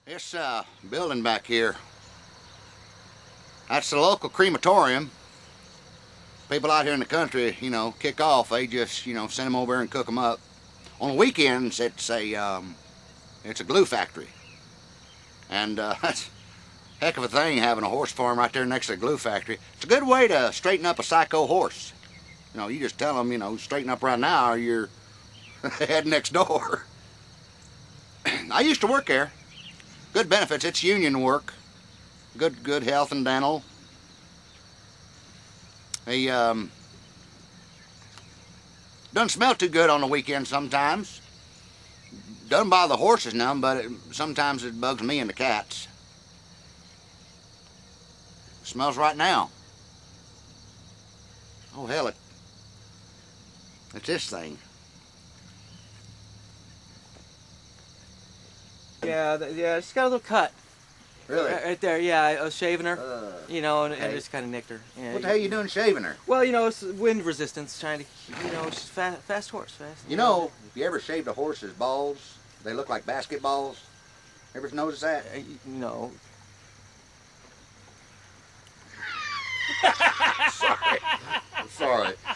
This building back here, that's the local crematorium. People out here in the country, you know, kick off, they just, you know, send them over and cook them up. On the weekends, it's a glue factory. And that's a heck of a thing having a horse farm right there next to the glue factory. It's a good way to straighten up a psycho horse. You know, you just tell them, you know, straighten up right now or you're heading next door. I used to work there. Good benefits, it's union work. Good health and dental. They doesn't smell too good on the weekend sometimes. Doesn't bother the horses none, but sometimes it bugs me and the cats. Smells right now. Oh hell, it's this thing. Yeah, it's got a little cut. Really? Right there, yeah, I was shaving her, you know, and hey. just kind of nicked her. Yeah, What the hell are you doing shaving her? Well, you know, it's wind resistance, trying to, you know, she's fast horse, fast. You know, if you ever shaved a horse's balls, they look like basketballs. Ever notice that? No. Sorry. I'm sorry.